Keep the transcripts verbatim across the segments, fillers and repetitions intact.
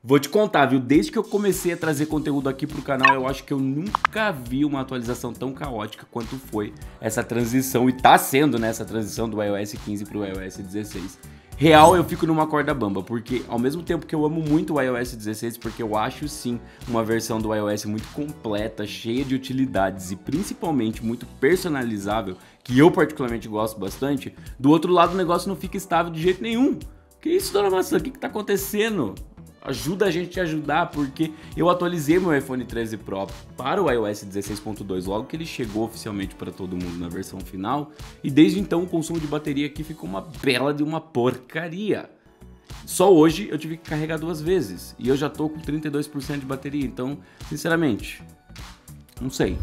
Vou te contar, viu? Desde que eu comecei a trazer conteúdo aqui pro canal, eu acho que eu nunca vi uma atualização tão caótica quanto foi essa transição, e tá sendo, né, essa transição do iOS quinze pro iOS dezesseis. Real, eu fico numa corda bamba, porque ao mesmo tempo que eu amo muito o iOS dezesseis, porque eu acho sim uma versão do iOS muito completa, cheia de utilidades e principalmente muito personalizável, que eu particularmente gosto bastante, do outro lado o negócio não fica estável de jeito nenhum. Que isso, dona Maçã? O que que tá acontecendo? Ajuda a gente a ajudar, porque eu atualizei meu iPhone treze Pro para o iOS dezesseis ponto dois logo que ele chegou oficialmente para todo mundo na versão final, e desde então o consumo de bateria aqui ficou uma bela de uma porcaria. Só hoje eu tive que carregar duas vezes e eu já tô com trinta e dois por cento de bateria, então, sinceramente, não sei.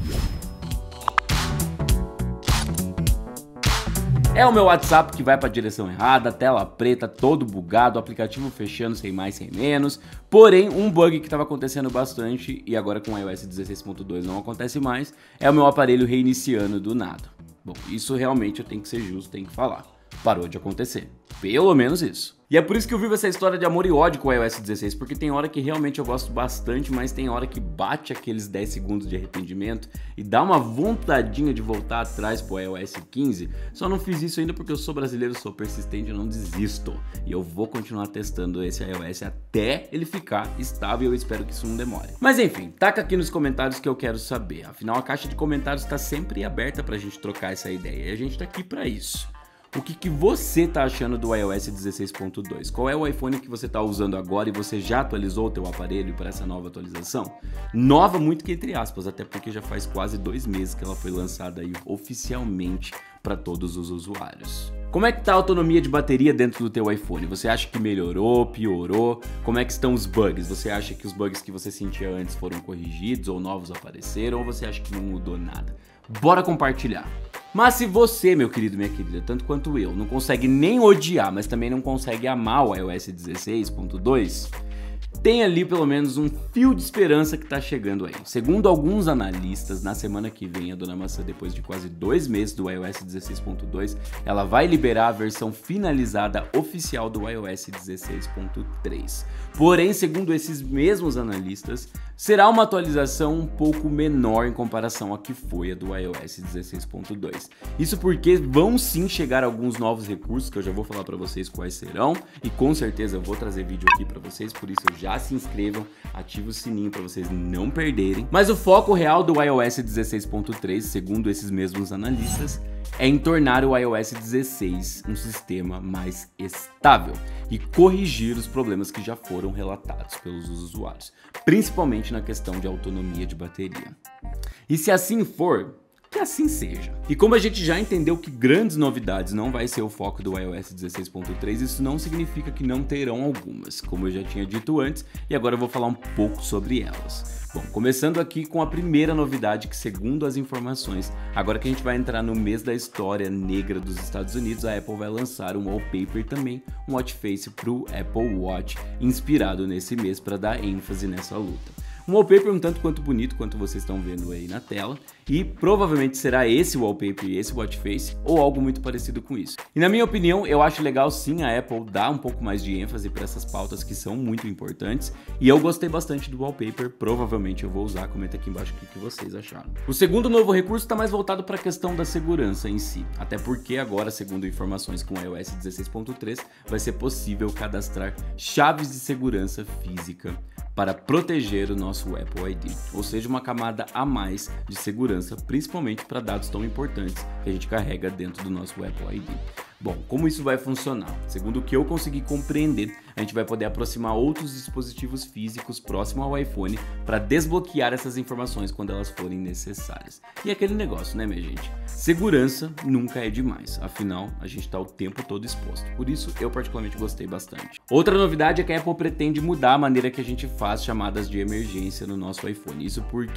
É o meu WhatsApp que vai para a direção errada, tela preta, todo bugado, aplicativo fechando sem mais, sem menos. Porém, um bug que estava acontecendo bastante e agora com o iOS dezesseis ponto dois não acontece mais, é o meu aparelho reiniciando do nada. Bom, isso realmente eu tenho que ser justo, tenho que falar. Parou de acontecer. Pelo menos isso. E é por isso que eu vivo essa história de amor e ódio com o iOS dezesseis, porque tem hora que realmente eu gosto bastante, mas tem hora que bate aqueles dez segundos de arrependimento e dá uma vontadinha de voltar atrás pro iOS quinze. Só não fiz isso ainda porque eu sou brasileiro, sou persistente, eu não desisto. E eu vou continuar testando esse iOS até ele ficar estável e eu espero que isso não demore. Mas enfim, taca aqui nos comentários que eu quero saber. Afinal, a caixa de comentários está sempre aberta pra gente trocar essa ideia e a gente tá aqui pra isso. O que, que você tá achando do iOS dezesseis ponto dois? Qual é o iPhone que você tá usando agora e você já atualizou o teu aparelho para essa nova atualização? Nova muito que entre aspas, até porque já faz quase dois meses que ela foi lançada aí oficialmente para todos os usuários. Como é que tá a autonomia de bateria dentro do teu iPhone? Você acha que melhorou, piorou? Como é que estão os bugs? Você acha que os bugs que você sentia antes foram corrigidos ou novos apareceram? Ou você acha que não mudou nada? Bora compartilhar! Mas se você, meu querido, minha querida, tanto quanto eu, não consegue nem odiar, mas também não consegue amar o iOS dezesseis ponto dois, tem ali pelo menos um fio de esperança que tá chegando aí. Segundo alguns analistas, na semana que vem a Dona Maçã, depois de quase dois meses do iOS dezesseis ponto dois, ela vai liberar a versão finalizada oficial do iOS dezesseis ponto três. Porém, segundo esses mesmos analistas, será uma atualização um pouco menor em comparação a que foi a do iOS dezesseis ponto dois. Isso porque vão sim chegar alguns novos recursos, que eu já vou falar para vocês quais serão, e com certeza eu vou trazer vídeo aqui para vocês, por isso já se inscrevam, ative o sininho para vocês não perderem. Mas o foco real do iOS dezesseis ponto três, segundo esses mesmos analistas, é em tornar o iOS dezesseis um sistema mais estável e corrigir os problemas que já foram relatados pelos usuários, principalmente na questão de autonomia de bateria. E se assim for, que assim seja. E como a gente já entendeu que grandes novidades não vai ser o foco do iOS dezesseis ponto três, isso não significa que não terão algumas, como eu já tinha dito antes, e agora eu vou falar um pouco sobre elas. Bom, começando aqui com a primeira novidade que, segundo as informações, agora que a gente vai entrar no mês da história negra dos Estados Unidos, a Apple vai lançar um wallpaper também, um watch face para o Apple Watch, inspirado nesse mês para dar ênfase nessa luta. Um wallpaper um tanto quanto bonito, quanto vocês estão vendo aí na tela, e provavelmente será esse wallpaper e esse watch face, ou algo muito parecido com isso. E na minha opinião, eu acho legal sim a Apple dar um pouco mais de ênfase para essas pautas que são muito importantes, e eu gostei bastante do wallpaper, provavelmente eu vou usar, comenta aqui embaixo o que vocês acharam. O segundo novo recurso está mais voltado para a questão da segurança em si, até porque agora, segundo informações com o iOS dezesseis ponto três, vai ser possível cadastrar chaves de segurança física para proteger o nosso Apple I D, ou seja, uma camada a mais de segurança, principalmente para dados tão importantes que a gente carrega dentro do nosso Apple I D. Bom, como isso vai funcionar? Segundo o que eu consegui compreender, a gente vai poder aproximar outros dispositivos físicos próximo ao iPhone para desbloquear essas informações quando elas forem necessárias. E aquele negócio, né, minha gente? Segurança nunca é demais, afinal, a gente está o tempo todo exposto. Por isso, eu particularmente gostei bastante. Outra novidade é que a Apple pretende mudar a maneira que a gente faz chamadas de emergência no nosso iPhone. Isso porque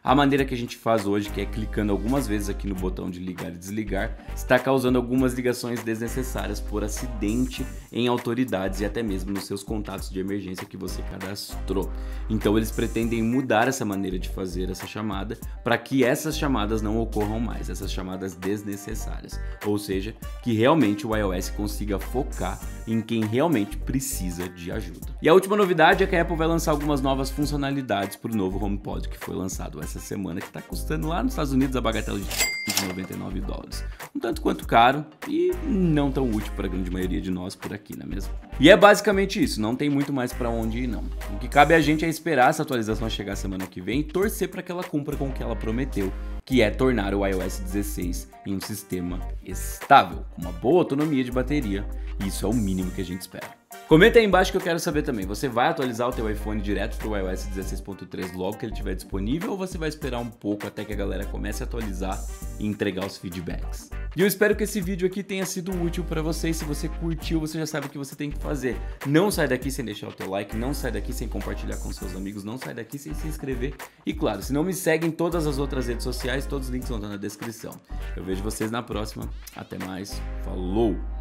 a maneira que a gente faz hoje, que é clicando algumas vezes aqui no botão de ligar e desligar, está causando algumas ligações desnecessárias por acidente em autoridades e até mesmo nos seus contatos de emergência que você cadastrou. Então eles pretendem mudar essa maneira de fazer essa chamada para que essas chamadas não ocorram mais, essas chamadas desnecessárias. Ou seja, que realmente o iOS consiga focar em quem realmente precisa de ajuda. E a última novidade é que a Apple vai lançar algumas novas funcionalidades para o novo HomePod que foi lançado essa semana, que está custando lá nos Estados Unidos a bagatela de noventa e nove dólares. Um tanto quanto caro e não tão útil para a grande maioria de nós por aqui, não é mesmo? E é basicamente isso, não tem muito mais para onde ir não. O que cabe a gente é esperar essa atualização chegar semana que vem e torcer para que ela cumpra com o que ela prometeu, que é tornar o iOS dezesseis em um sistema estável, com uma boa autonomia de bateria, e isso é o mínimo que a gente espera. Comenta aí embaixo que eu quero saber também, você vai atualizar o teu iPhone direto para o iOS dezesseis ponto três logo que ele estiver disponível ou você vai esperar um pouco até que a galera comece a atualizar e entregar os feedbacks? E eu espero que esse vídeo aqui tenha sido útil para você, e se você curtiu, você já sabe o que você tem que fazer. Não sai daqui sem deixar o teu like, não sai daqui sem compartilhar com seus amigos, não sai daqui sem se inscrever. E claro, se não me segue em todas as outras redes sociais, todos os links vão estar na descrição. Eu vejo vocês na próxima, até mais, falou!